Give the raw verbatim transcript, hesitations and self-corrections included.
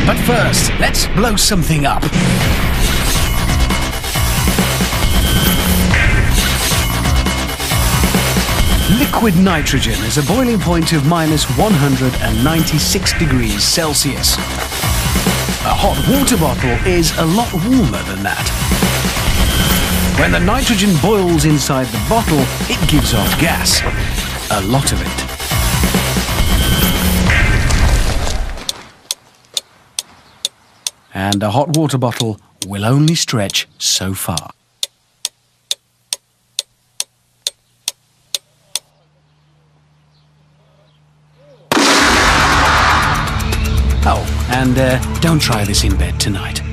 But first, let's blow something up. Liquid nitrogen has a boiling point of minus one hundred ninety-six degrees Celsius. A hot water bottle is a lot warmer than that. When the nitrogen boils inside the bottle, it gives off gas. A lot of it. And a hot water bottle will only stretch so far. Oh, and uh, don't try this in bed tonight.